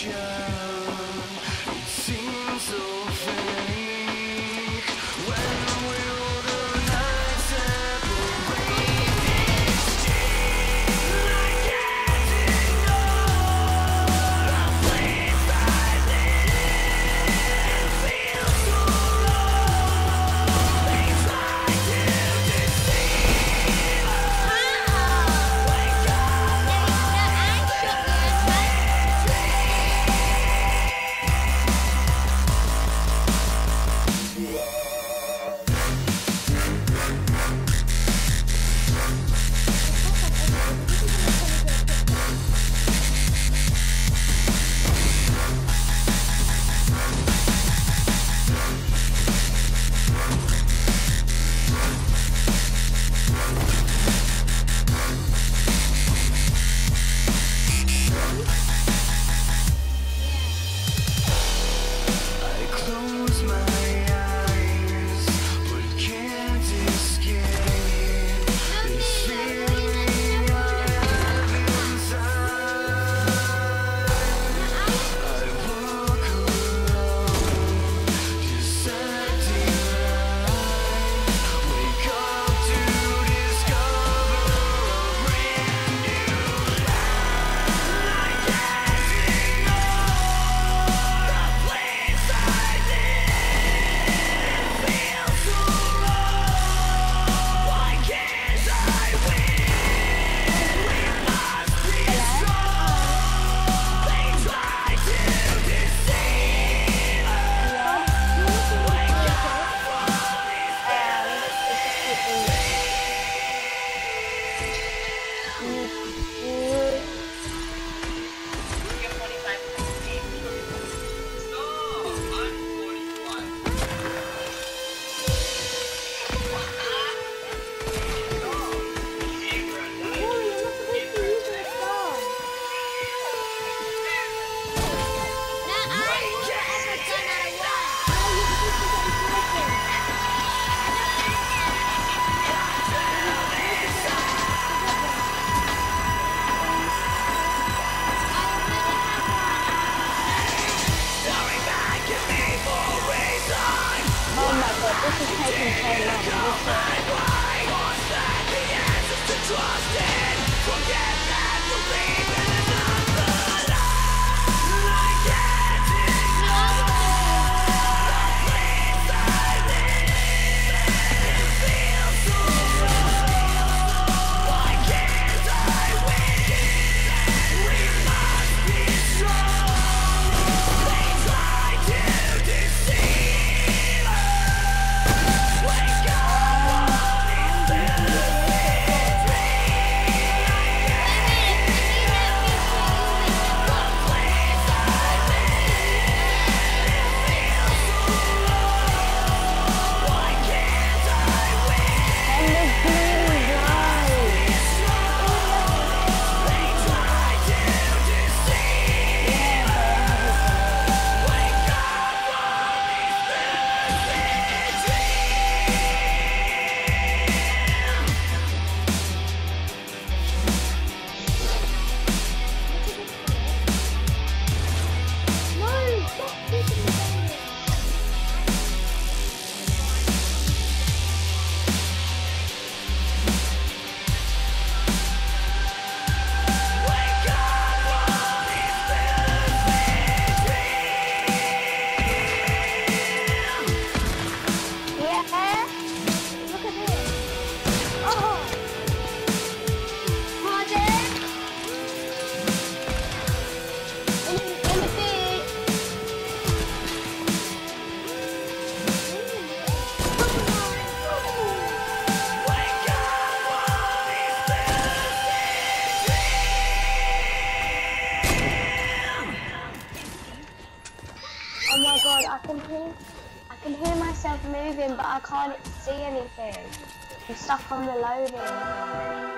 I can hear myself moving, but I can't see anything. I'm stuck on the loading.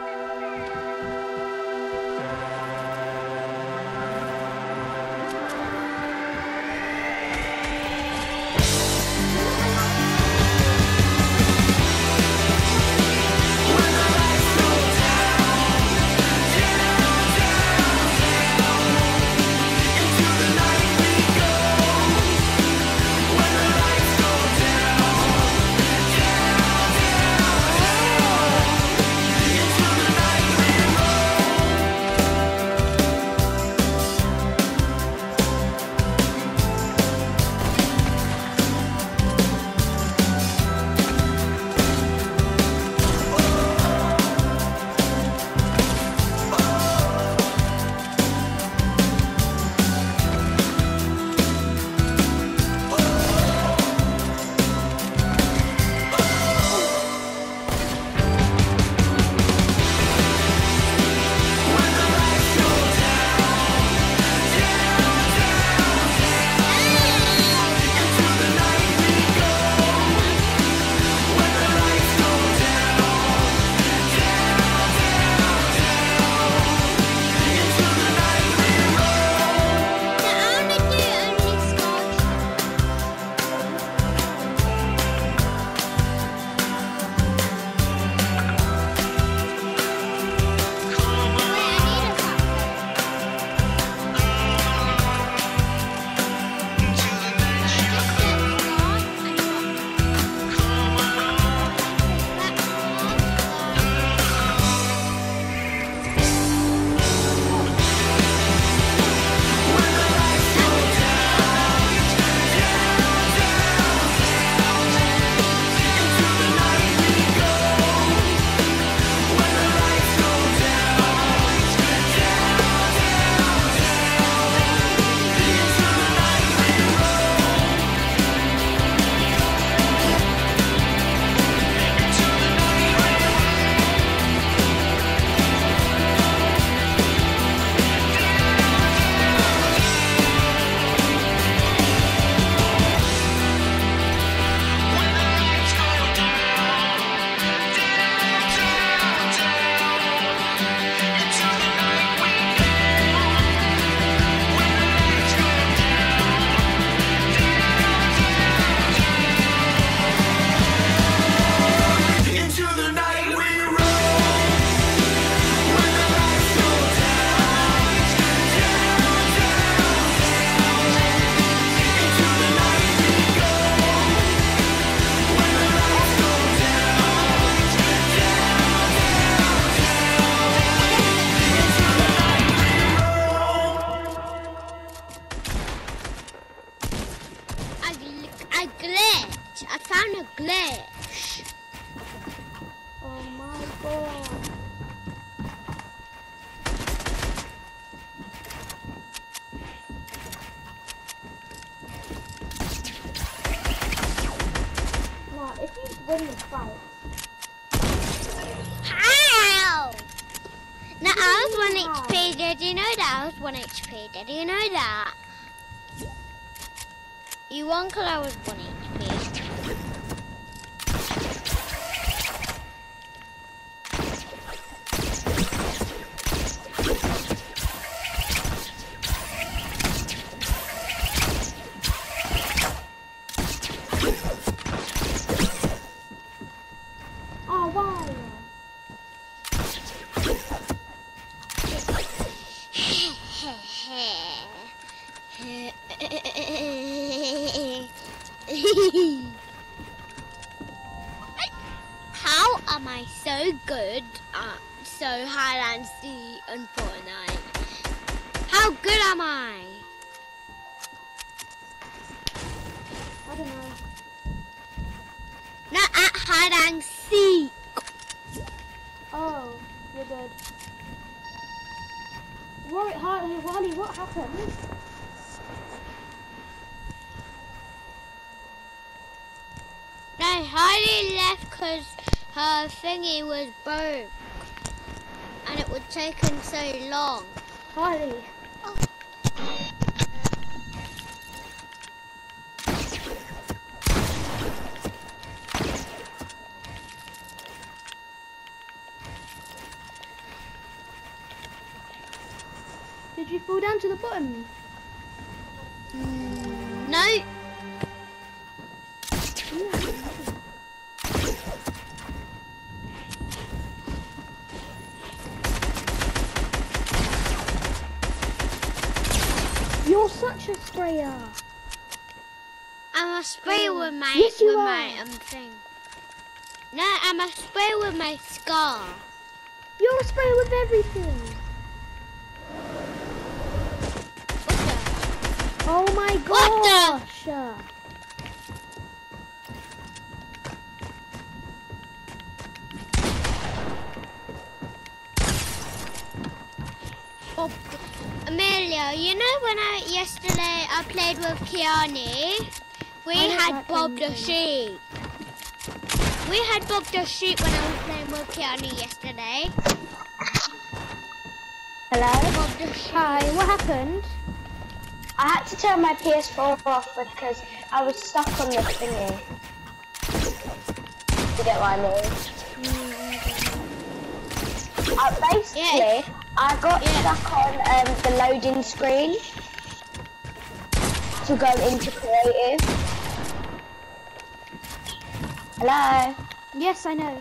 Into the night. a glitch. I found a glitch. Oh my god. Now, if you win this fight. How? Now, I was 1 HP. Did you know that? I was 1 HP. Did you know that? You won because I was 1 HP. Oh, wow. How am I so good at hide and seek and Fortnite? How good am I? I don't know. Not at hide and seek. Oh, you're good. Right, Harley, what happened? No, Harley left because her thingy was broke. And it would taken so long. Harley. Oh. Did you fall down to the bottom? No. You're such a sprayer. I'm a sprayer with my Yes, you thing. No, I'm a sprayer with my scar. You're a sprayer with everything. Oh my gosh. Oh, Amelia, you know when yesterday I played with Kiani? We had Bob the Sheep. We had Bob the Sheep when I was playing with Kiani yesterday. Hello? Bob the Sheep. Hi, what happened? I had to turn my PS4 off because I was stuck on the thingy. You get what I mean? Basically, I got stuck on the loading screen to go into creative. Hello? Yes, I know.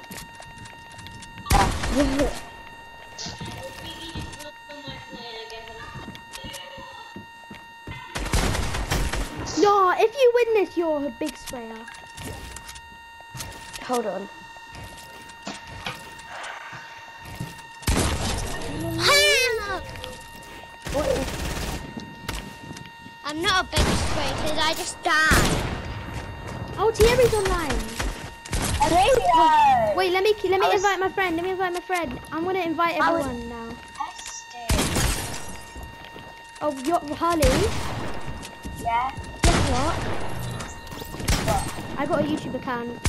No, if you win this, you're a big sprayer. Hold on. What is... I'm not a big sprayer because I just died. Oh, Thierry's online. Amelia! Wait, let me invite my friend. Let me invite my friend. I'm gonna invite everyone now. Oh, you're Harley. Yeah? Guess what? What? I got a YouTube account.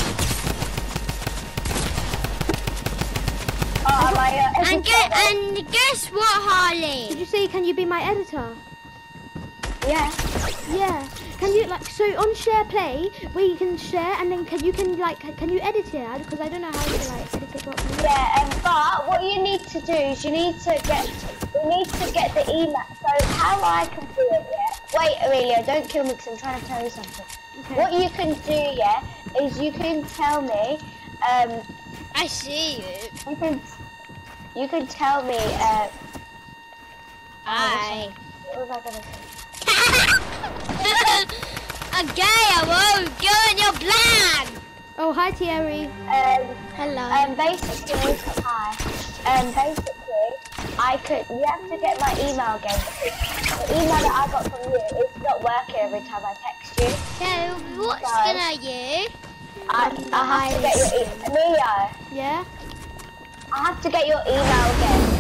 And guess what, Harley? Did you say, can you be my editor? Yeah. Yeah. Can you on share play where you can share and then can you edit it? Because I don't know how to edit it properly. Yeah, but what you need to do is we need to get the email. So how I can do it, yeah? Wait, Aurelia, don't kill me because I'm trying to tell you something. Okay. What you can do, yeah, is you can tell me. I see you. You can tell me. Hi. What was I gonna say? Okay, I won't go in your plan. Oh, hi Thierry. Hello. Basically, hi. Basically, you have to get my email again. The email that I got from you is not working. working every time I text you. So, what skin are you? I have to get your email. Amelia, Yeah. I have to get your email again.